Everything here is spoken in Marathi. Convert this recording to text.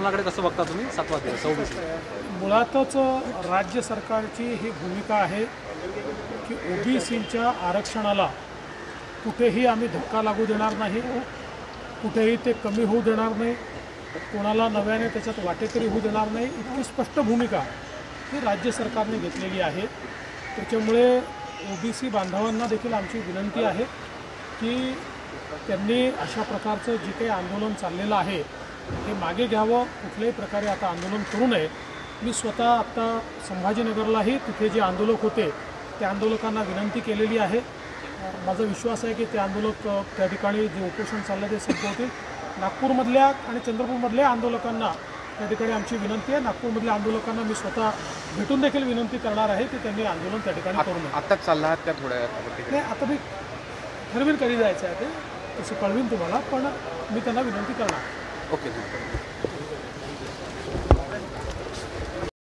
आंदोलनाकडे कसं बघता तुम्ही 7वा दिवस ओबीसी? मुळातच राज्य सरकारची ही भूमिका आहे की ओबीसीच्या आरक्षणाला कुठेही आम्ही धक्का लागू देणार नाही, कुठेही ते कमी होऊ देणार नाही, कोणाला नव्याने त्याच्यात वाटेकरी होऊ देणार नाही, इतकी स्पष्ट भूमिका ही राज्य सरकारने घेतलेली आहे। त्याच्यामुळे ओबीसी बांधवांना देखील आमची विनंती आहे की त्यांनी अशा प्रकारचं जे काही आंदोलन चाललेलं आहे हे मागे घ्यावं, कुठल्याही प्रकारे आता आंदोलन करू नये। मी स्वतः आता संभाजीनगरलाही तिथे जे आंदोलक होते त्या आंदोलकांना विनंती केलेली आहे। माझा विश्वास आहे की ते आंदोलक त्या ठिकाणी जे उपोषण चाललं ते संपवतील। नागपूरमधल्या आणि चंद्रपूरमधल्या आंदोलकांना त्या ठिकाणी आमची विनंती आहे, नागपूरमधल्या आंदोलकांना मी स्वतः भेटून देखील विनंती करणार आहे की त्यांनी आंदोलन त्या ठिकाणी करू नये। आता चालला आहात का थोड्या नाही, आता मी ठरवीन कधी जायचं आहे ते तसं कळवीन तुम्हाला, पण मी त्यांना विनंती करणार। ओके.